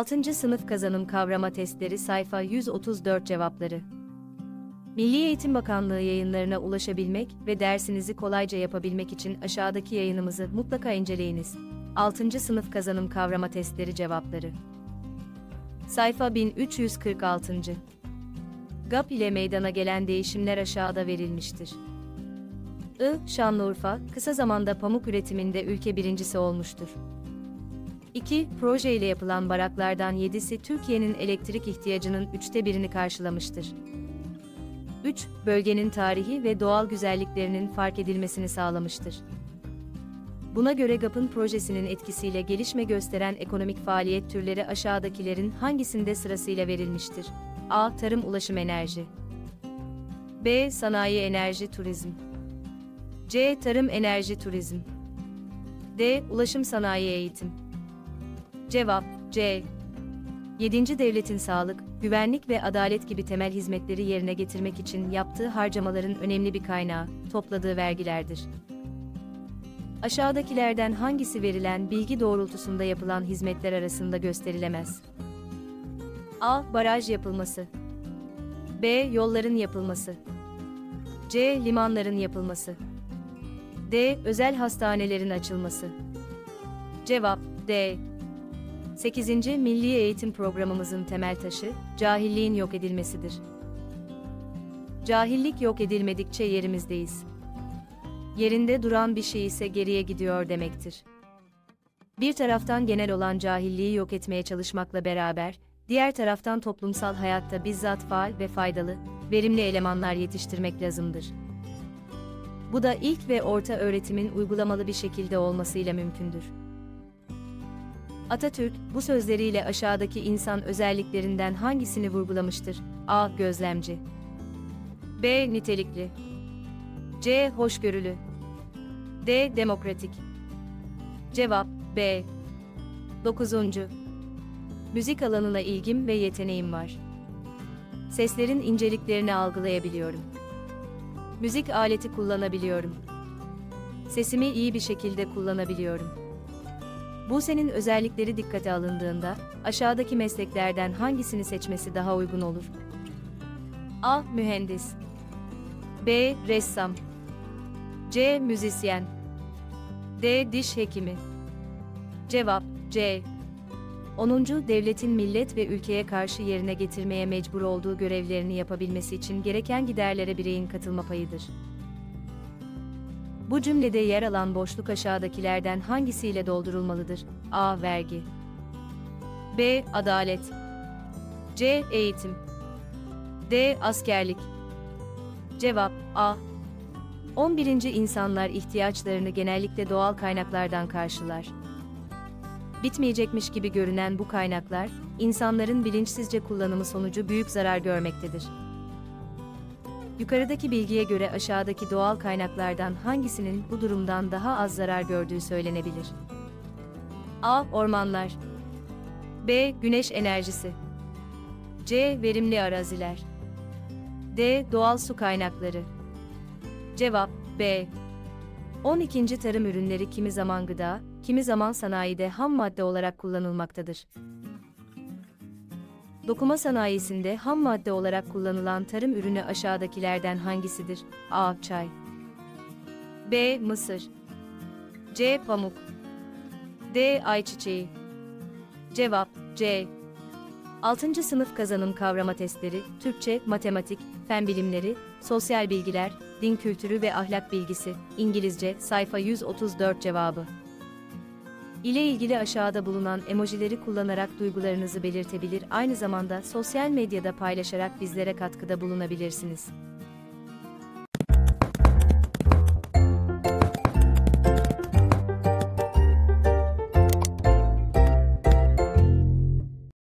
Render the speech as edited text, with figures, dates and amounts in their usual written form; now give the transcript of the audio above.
6. Sınıf kazanım kavrama testleri sayfa 134 cevapları. Milli Eğitim Bakanlığı yayınlarına ulaşabilmek ve dersinizi kolayca yapabilmek için aşağıdaki yayınımızı mutlaka inceleyiniz. 6. Sınıf kazanım kavrama testleri cevapları. Sayfa 1346. GAP ile meydana gelen değişimler aşağıda verilmiştir. Şanlıurfa, kısa zamanda pamuk üretiminde ülke birincisi olmuştur. 2. Proje ile yapılan baraklardan 7'si Türkiye'nin elektrik ihtiyacının 1/3'ünü karşılamıştır. 3. Bölgenin tarihi ve doğal güzelliklerinin fark edilmesini sağlamıştır. Buna göre GAP'ın projesinin etkisiyle gelişme gösteren ekonomik faaliyet türleri aşağıdakilerin hangisinde sırasıyla verilmiştir? A. Tarım, ulaşım, enerji. B. Sanayi, enerji, turizm. C. Tarım, enerji, turizm. D. Ulaşım, sanayi, eğitim. Cevap C. 7. Devletin sağlık, güvenlik ve adalet gibi temel hizmetleri yerine getirmek için yaptığı harcamaların önemli bir kaynağı, topladığı vergilerdir. Aşağıdakilerden hangisi verilen bilgi doğrultusunda yapılan hizmetler arasında gösterilemez? A. Baraj yapılması. B. Yolların yapılması. C. Limanların yapılması. D. Özel hastanelerin açılması. Cevap D. 8. Milli Eğitim Programımızın temel taşı, cahilliğin yok edilmesidir. Cahillik yok edilmedikçe yerimizdeyiz. Yerinde duran bir şey ise geriye gidiyor demektir. Bir taraftan genel olan cahilliği yok etmeye çalışmakla beraber, diğer taraftan toplumsal hayatta bizzat faal ve faydalı, verimli elemanlar yetiştirmek lazımdır. Bu da ilk ve orta öğretimin uygulamalı bir şekilde olmasıyla mümkündür. Atatürk, bu sözleriyle aşağıdaki insan özelliklerinden hangisini vurgulamıştır? A. Gözlemci. B. Nitelikli. C. Hoşgörülü. D. Demokratik. Cevap B. 9. Müzik alanına ilgim ve yeteneğim var. Seslerin inceliklerini algılayabiliyorum. Müzik aleti kullanabiliyorum. Sesimi iyi bir şekilde kullanabiliyorum. Bu senin özellikleri dikkate alındığında, aşağıdaki mesleklerden hangisini seçmesi daha uygun olur? A. Mühendis. B. Ressam. C. Müzisyen. D. Diş hekimi. Cevap C. 10. Devletin millet ve ülkeye karşı yerine getirmeye mecbur olduğu görevlerini yapabilmesi için gereken giderlere bireyin katılma payıdır. Bu cümlede yer alan boşluk aşağıdakilerden hangisiyle doldurulmalıdır? A. Vergi. B. Adalet. C. Eğitim. D. Askerlik. Cevap A. 11. İnsanlar ihtiyaçlarını genellikle doğal kaynaklardan karşılar. Bitmeyecekmiş gibi görünen bu kaynaklar, insanların bilinçsizce kullanımı sonucu büyük zarar görmektedir. Yukarıdaki bilgiye göre aşağıdaki doğal kaynaklardan hangisinin bu durumdan daha az zarar gördüğü söylenebilir? A. Ormanlar. B. Güneş enerjisi. C. Verimli araziler. D. Doğal su kaynakları. Cevap B. 12. Tarım ürünleri kimi zaman gıda, kimi zaman sanayide ham madde olarak kullanılmaktadır. Dokuma sanayisinde ham madde olarak kullanılan tarım ürünü aşağıdakilerden hangisidir? A. Çay. B. Mısır. C. Pamuk. D. Ayçiçeği. Cevap C. 6. Sınıf kazanım kavrama testleri, Türkçe, matematik, fen bilimleri, sosyal bilgiler, din kültürü ve ahlak bilgisi, İngilizce, sayfa 134 cevabı. İle ilgili aşağıda bulunan emojileri kullanarak duygularınızı belirtebilir, aynı zamanda sosyal medyada paylaşarak bizlere katkıda bulunabilirsiniz.